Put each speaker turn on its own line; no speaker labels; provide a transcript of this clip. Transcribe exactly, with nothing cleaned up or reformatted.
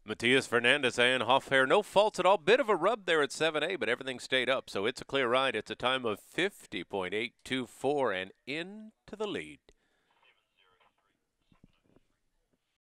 Matias Fernandez and Hoffair, no faults at all. Bit of a rub there at seven A, but everything stayed up, so it's a clear ride. It's a time of fifty point eight two four and into the lead.